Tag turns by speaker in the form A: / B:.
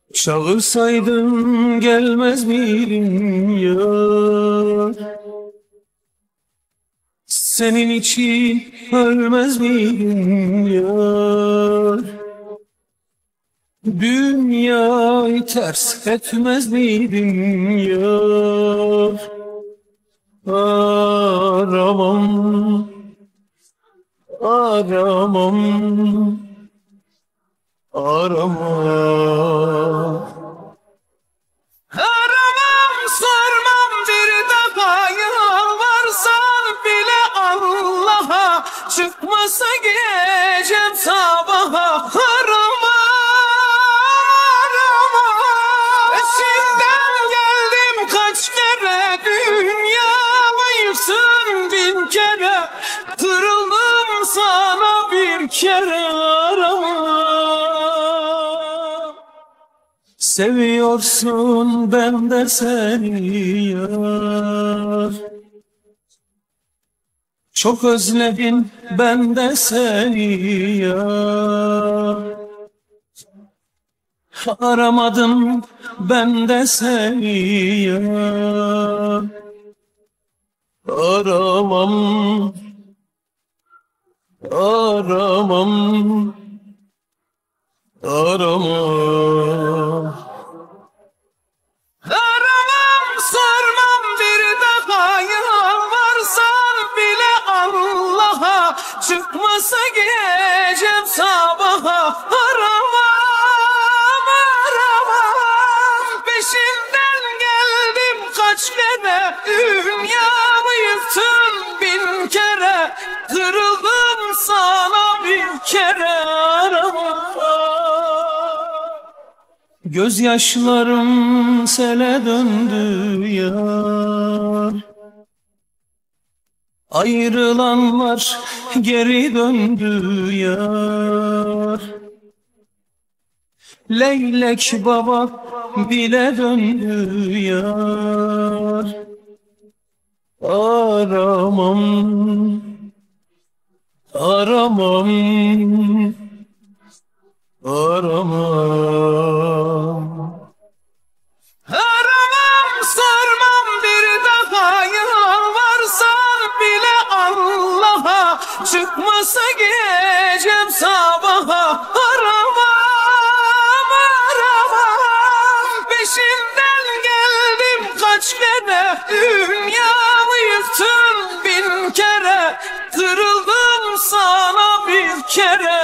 A: Çağırsaydın gelmez miydin ya? Senin için ölmez miydim ya? Dünyayı ters etmez miydim ya? Aramam, aramam, aramam. Aramam, sormam, bir daha yalvarsan bile Allah'a, çıkmasa gecem sabaha. Aramam, peşinden geldim kaç kere, dünyamı yıksın bin kere, kırıldım sana bir kere. Aramam, seviyorsun ben de seni yar. Çok özledim ben de seni yar. Aramadım ben de seni yar. Aramam, aramam, aramam. Aramam, sormam, bir daha yalvarsan bile Allah'a, çıkmasa gecem sabaha. Aramam, aramam, peşinden geldim kaç kere, dünyamı yıktın bin kere, kırıldım sana bir kere. Aramam, gözyaşlarım sele döndü yar. Ayrılanlar geri döndü yar. Leylek baba bile döndü yar. Aramam, aramam, aramam. Aramam, sormam, bir daha yalvarsan bile Allah'a, çıkmasa gecem sabaha. Aramam, aramam, peşinden geldim kaç kere, dünyamı yıktın bin kere, kırıldım sana bir kere.